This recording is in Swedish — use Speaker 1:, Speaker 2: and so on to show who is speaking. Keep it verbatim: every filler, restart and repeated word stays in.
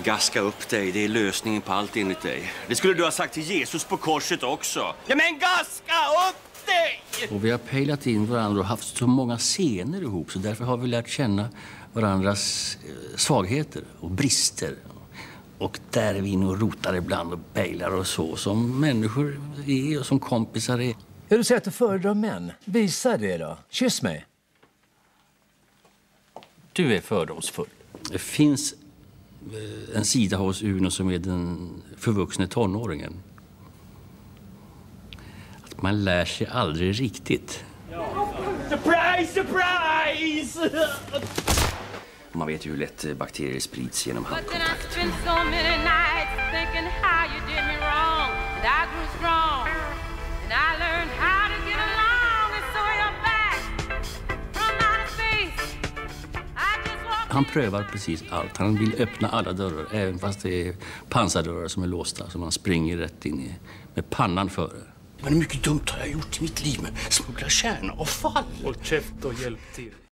Speaker 1: gaska upp dig, det är lösningen på allt enligt dig. Det skulle du ha sagt till Jesus på korset också. Ja, men gaska upp dig!
Speaker 2: Och vi har pejlat in varandra och haft så många scener ihop, så därför har vi lärt känna varandras svagheter och brister. Och där är vi inne och rotar ibland och pejlar och så, som människor är och som kompisar är.
Speaker 3: Ja, du säger att du föredrar män. Visa det då. Kyss mig.
Speaker 2: Du är fördomsfull. Det finns en sida hos Uno som är den förvuxne tonåringen. Att man lär sig aldrig riktigt.
Speaker 1: Surprise, surprise!
Speaker 2: Man vet ju hur lätt bakterier sprids genom handkontakt. Han prövar precis allt. Han vill öppna alla dörrar, även fast det är pansardörrar som är låsta. Så man springer rätt in i, med pannan före. Men hur mycket dumt har jag gjort i mitt liv med smuggla kärnavfall?
Speaker 4: Håll käft och hjälp till.